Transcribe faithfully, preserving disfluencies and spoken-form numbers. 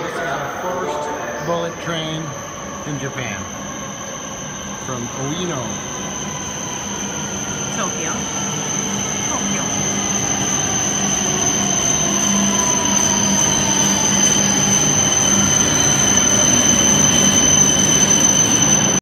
This is our first bullet train in Japan. From Ueno. Tokyo.